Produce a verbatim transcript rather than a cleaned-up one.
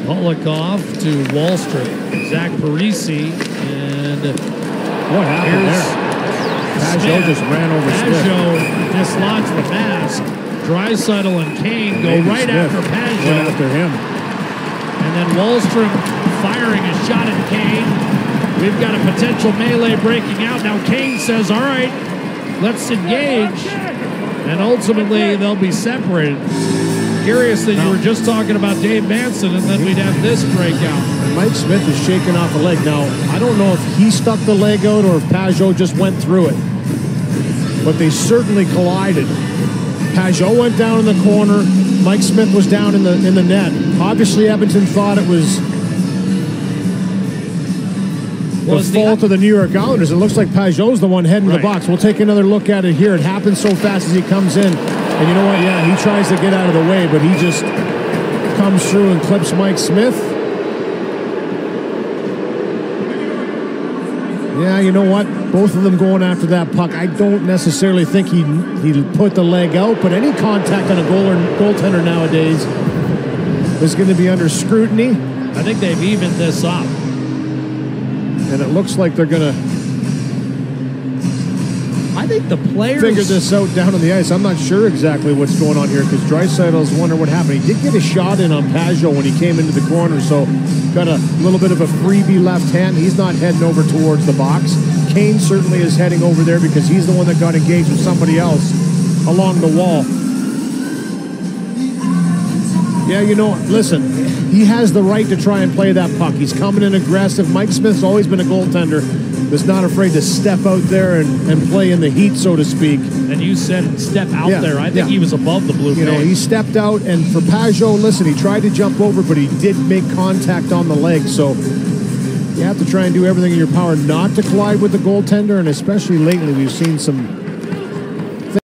Polikoff to Wallstrom. Zach Parisi, and what happened there? Pageau just ran over Smith. Pageau dislodged the mask. Draisaitl and Kane go Maybe right Smith after Pageau. went after him. And then Wallstrom firing a shot at Kane. We've got a potential melee breaking out. Now Kane says, all right, let's engage. And ultimately, they'll be separated. Curious that you were just talking about Dave Manson, and then we'd have this breakout. Mike Smith is shaking off a leg. Now, I don't know if he stuck the leg out or if Pageau just went through it. But they certainly collided. Pageau went down in the corner. Mike Smith was down in the in the net. Obviously, Edmonton thought it was the fault of the New York Islanders. It looks like Pageau's the one heading right. the box. We'll take another look at it here. It happens so fast as he comes in. And you know what? Yeah, he tries to get out of the way, but he just comes through and clips Mike Smith. Yeah, you know what? Both of them going after that puck. I don't necessarily think he he put the leg out, but any contact on a goal or, goaltender nowadays is going to be under scrutiny. I think they've evened this up. And it looks like they're going to... I think the players figure this out down on the ice. I'm not sure exactly what's going on here because Draisaitl's wondering what happened. He did get a shot in on Pageau when he came into the corner, so got a little bit of a freebie left hand. He's not heading over towards the box. Kane certainly is heading over there because he's the one that got engaged with somebody else along the wall. Yeah, you know, listen, he has the right to try and play that puck. He's coming in aggressive. Mike Smith's always been a goaltender that's not afraid to step out there and, and play in the heat, so to speak. And you said step out yeah, there. I think yeah. he was above the blue You know, he stepped out, and for Pageau, listen, he tried to jump over, but he did make contact on the leg. So you have to try and do everything in your power not to collide with the goaltender, and especially lately we've seen some